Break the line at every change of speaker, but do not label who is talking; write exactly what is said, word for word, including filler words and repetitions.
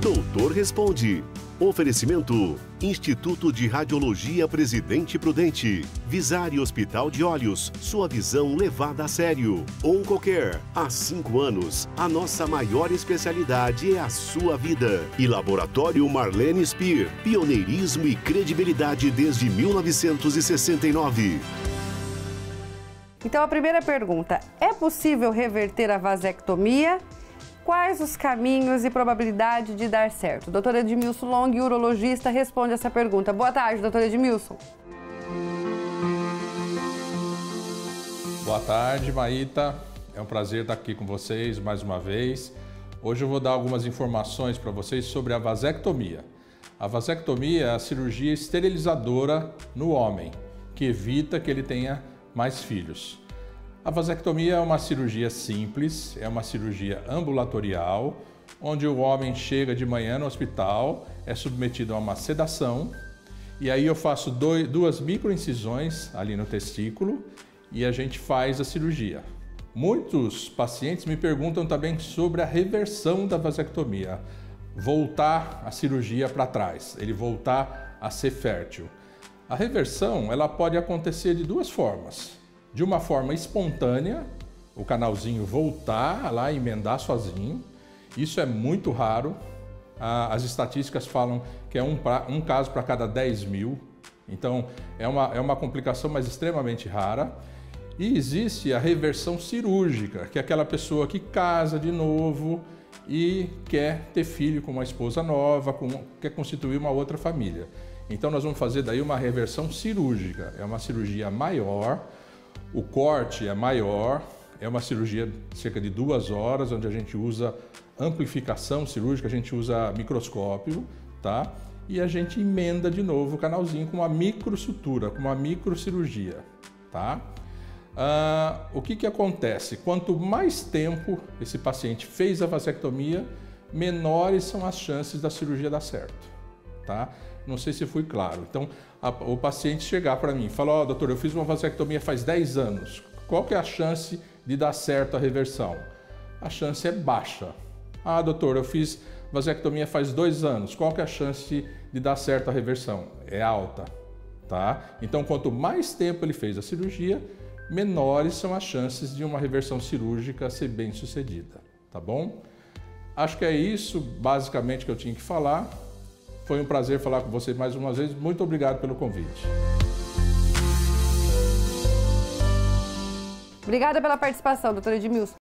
Doutor Responde. Oferecimento: Instituto de Radiologia Presidente Prudente, Visari Hospital de Olhos, sua visão levada a sério. Oncocare, há cinco anos, a nossa maior especialidade é a sua vida. E Laboratório Marlene Spear, pioneirismo e credibilidade desde mil novecentos e sessenta e nove.
Então a primeira pergunta, é possível reverter a vasectomia? Quais os caminhos e probabilidade de dar certo? Doutor Edmilson Long, urologista, responde essa pergunta. Boa tarde, doutor Edmilson.
Boa tarde, Maíta. É um prazer estar aqui com vocês mais uma vez. Hoje eu vou dar algumas informações para vocês sobre a vasectomia. A vasectomia é a cirurgia esterilizadora no homem, que evita que ele tenha mais filhos. A vasectomia é uma cirurgia simples, é uma cirurgia ambulatorial, onde o homem chega de manhã no hospital, é submetido a uma sedação, e aí eu faço dois, duas microincisões ali no testículo e a gente faz a cirurgia. Muitos pacientes me perguntam também sobre a reversão da vasectomia, voltar a cirurgia para trás, ele voltar a ser fértil. A reversão ela pode acontecer de duas formas. De uma forma espontânea, o canalzinho voltar lá e emendar sozinho. Isso é muito raro. As estatísticas falam que é um, pra, um caso para cada dez mil. Então, é uma, é uma complicação, mas extremamente rara. E existe a reversão cirúrgica, que é aquela pessoa que casa de novo e quer ter filho com uma esposa nova, com, quer constituir uma outra família. Então, nós vamos fazer daí uma reversão cirúrgica. É uma cirurgia maior. O corte é maior, é uma cirurgia de cerca de duas horas, onde a gente usa amplificação cirúrgica, a gente usa microscópio, tá? E a gente emenda de novo o canalzinho com uma microsutura, com uma microcirurgia, tá? Ah, o que que acontece? Quanto mais tempo esse paciente fez a vasectomia, menores são as chances da cirurgia dar certo, tá? Não sei se fui claro. Então, a, o paciente chegar para mim e falar, ó, oh, doutor, eu fiz uma vasectomia faz dez anos. Qual que é a chance de dar certo a reversão? A chance é baixa. Ah, doutor, eu fiz vasectomia faz dois anos. Qual que é a chance de dar certo a reversão? É alta, tá? Então, quanto mais tempo ele fez a cirurgia, menores são as chances de uma reversão cirúrgica ser bem sucedida, tá bom? Acho que é isso, basicamente, que eu tinha que falar. Foi um prazer falar com você mais uma vez. Muito obrigado pelo convite.
Obrigada pela participação, doutor Edmilson.